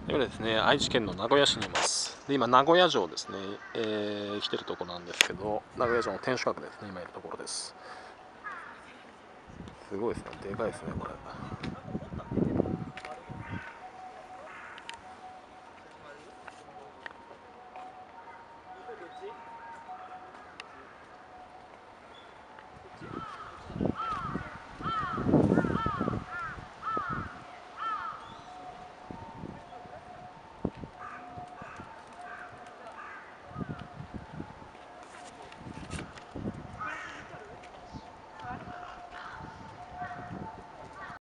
今ですね、愛知県の名古屋市にいます。で、今、名古屋城ですね、来てるところなんですけど、名古屋城の天守閣ですね、今いるところです。すごいですね、でかいですね、これ。